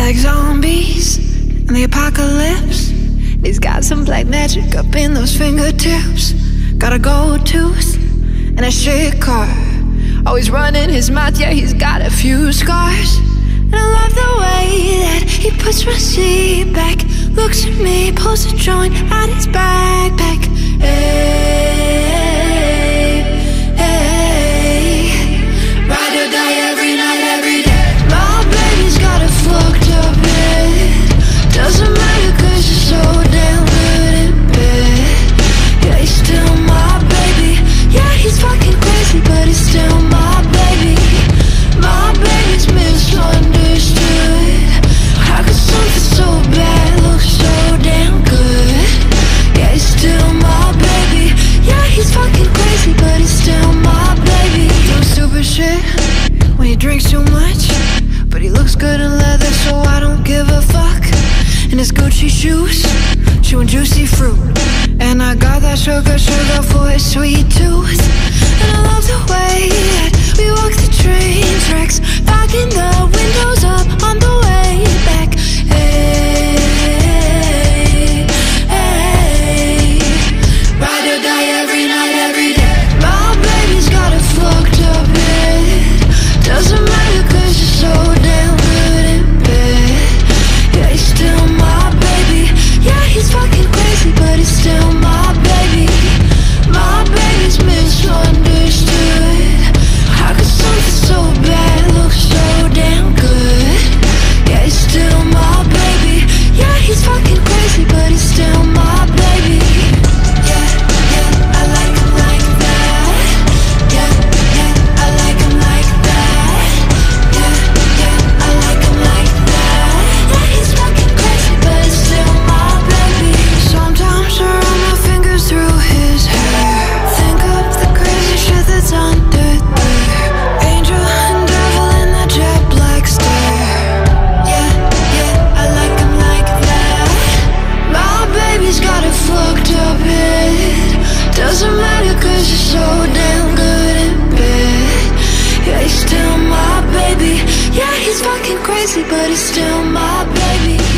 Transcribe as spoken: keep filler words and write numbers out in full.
like zombies in the apocalypse. He's got some black magic up in those fingertips. Got a gold tooth and a shit car. Always running his mouth, yeah, he's got a few scars. And I love the way that he puts my seat back, looks at me, pulls a joint out his backpack. Hey, hey, ride or die every night, every day. My baby's got a fucked up head. Doesn't matter cause you're so damn good in bed. Yeah, he's still my baby. Yeah, he's fucking crazy, but he's still my baby. My baby's misunderstood. How could something so bad look so damn good? Yeah, he's still my baby. Yeah, he's fucking crazy, but he's still my baby. Doing stupid shit when he drinks too much, but he looks good in leather, so I don't give a fuck. In his Gucci shoes, chewing juicy fruit, and I got that sugar, sugar for his sweet tooth. And I love the way that we walk the train tracks, fogging the windows up on the way back. Hey, hey, ride or die every night, every day. My baby's got a fucked up head. Doesn't matter cause you're so damn good in bed. Yeah, he's still my baby. Yeah, he's fucking crazy, but he's still my baby. My baby's misunderstood. How could something so bad look so damn good? Yeah, he's still my baby. Yeah, he's fucking crazy, but he's still my baby. Yeah, yeah, I like him like that. Yeah, yeah, I like him like that. Yeah, yeah, I like him like that. Yeah, he's fucking crazy, but he's still my baby. Sometimes I run my fingers through his hair, think of the crazy shit that's under there. Angel and devil in that jet black stare. Yeah, yeah, I like him like that. My baby's got a fucked up head. Doesn't matter cause you're so damn good in bed. Yeah, he's still my baby. Yeah, he's fucking crazy, but he's still my baby.